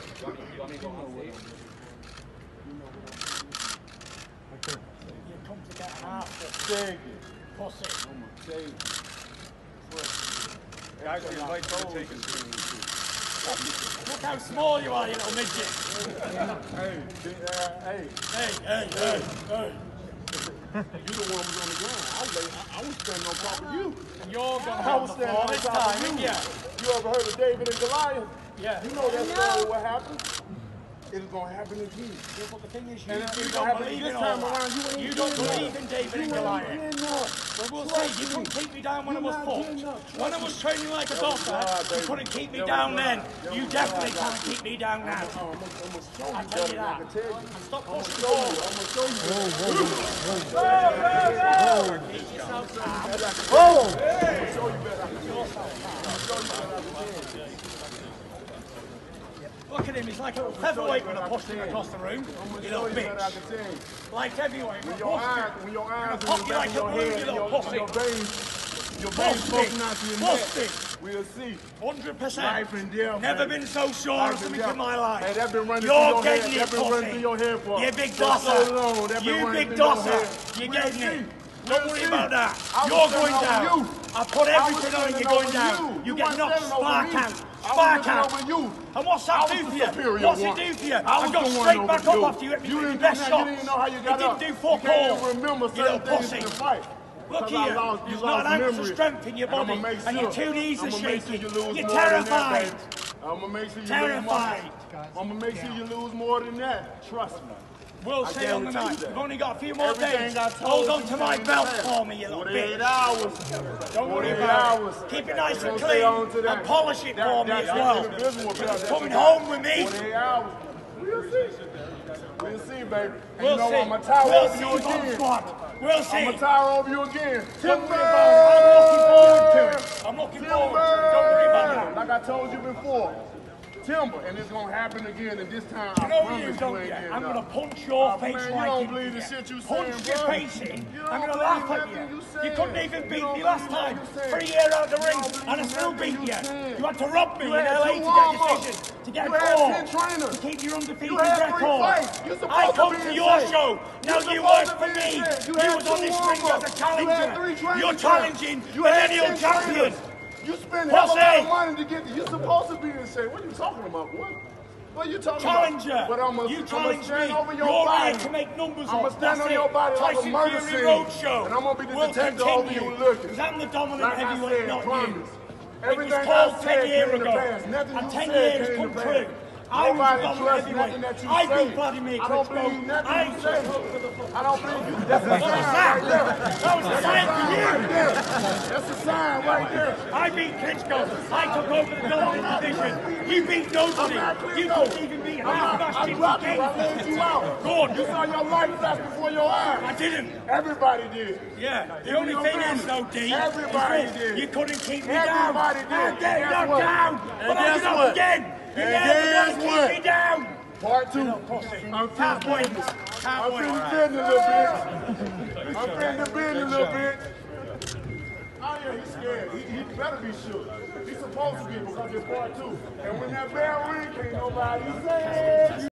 come to get half the pussy. I'm gonna take it. Actually, invite you to take a screen. Look how small you are, you little midget. Hey. You the one who was on the ground. I was standing on top of you. And you're going to I have was the standing floor on this top time, of didn't you. you? You ever heard of David and Goliath? Yeah. You know that's probably what happened. It's gonna happen again. Yeah, but the thing is, And you it's don't gonna happen believe this in time all around. that. You You don't ain't believe in David and Goliath. Well, we'll see. You couldn't keep me down when I was fucked. When I was training like a doctor, you couldn't keep me down then. You definitely can't keep me down now. I tell you that. And stop pushing forward. I'm gonna show you. Keep yourself calm. Look at him, he's like a little featherweight when I pushed him across the room. You little bitch. Light heavyweight, when your eyes pop you like a balloon, you little pussy. Your veins smoking out to your neck. We'll see. 100%. Life and death. Never been so sure of something in my life. Hey, that been running You're through your getting head. That been running through your head for you big so dosser. long. That been You running big through your dosser. head. You're We'll getting see. it. Don't worry about that. I was You're going standing down. over you. I put everything on you going down. You get knocked spark out. Spark out. And what's that do for you? What's it do for you? I got straight back up after you hit me with your best shots. You didn't know how you got up. It didn't do fuck all. You can't all. even remember You little certain things pussy. in the fight. Look here, you've not an ounce of strength in your body, and your two knees are shaking. You're terrified. I'm gonna make sure you terrified. I'm gonna make sure you lose more than that. Trust me. We'll see on the night. We've only got a few more Everything days. I told Hold on you to my in belt the for me, you little 48 bitch. hours. Don't worry 48 about hours. it. Keep it nice and Don't clean stay on to that. and polish it for me as well. That's Coming home with me. 48 hours. We'll see. We'll see, baby. And We'll you know see. I'm gonna tower We'll over see, you Bomb again. Squad. We'll see. I'm gonna tower over you again. Don't Timber! worry about it. I'm looking forward to it. I'm looking forward to it. Don't worry about that. Like I told you before. Timber, and it's gonna happen again, and this time You I know promise you don't ain't yet. getting I'm up. gonna punch your face man, you right don't in believe the here. shit you Punch saying, your bro. face in. You don't I'm gonna believe laugh at nothing you. you You saying. couldn't even You beat don't me last believe time. nothing you saying. 3 years out the You ring, don't believe and I still nothing beat you you. saying. You had to rob me You in had LA two to get warm-ups. decisions, to get You a had call, 10 trainers. to keep your undefeated You had 3 record. fights. You supposed I to come be to in your shape. show. Now you supposed work to for be in me. shape. You had was on 2 this ring as a warm-ups. challenger. You had 3 training You're camps. challenging You the had lineal 10 champion. trainers. You spend hell of a lot Pussy. of money to get. You supposed to be in shape. What are you talking about, boy? What are you talking Challenger. about? But You challenge stand me. over your You're body. here to make numbers I'm gonna up. stand That's on your it. body like a Tyson murder Fury scene. Roadshow. And I'm gonna be the We'll detective over continue. you looking. Because I'm the dominant Like I heavyweight, said, not promise. you. Everything It was called I 10 said years came to ago. pass. Nothing And you 10 said years came come to pass. true. I was the Nobody dominant trusts heavyweight. nothing that you I say. beat Vladimir I don't Klitschko. believe nothing I you say. I don't believe you. That's a What was sign that? right there. That was a sign for you. Right there. That's a sign right there. I beat Klitschko. I took over the dominant division. You beat nobody. You couldn't even beat half I Bastion dropped you. I laid you out. Good. You saw your life flash before your eyes. I didn't. Everybody did. Yeah, the only thing is, though, D, Everybody is this. did. You couldn't keep me Everybody down. did. I'm getting And knocked guess down, what? but And I'm guess up what? again. You And never guess gonna what? keep me down. Part 2. I'm Can't wait. Can't wait. finna bend a little bit. I'm finna bend a little bit. Oh yeah, he's scared. He better be sure. He's supposed to be because it's part 2. And when that bell ring, can't nobody say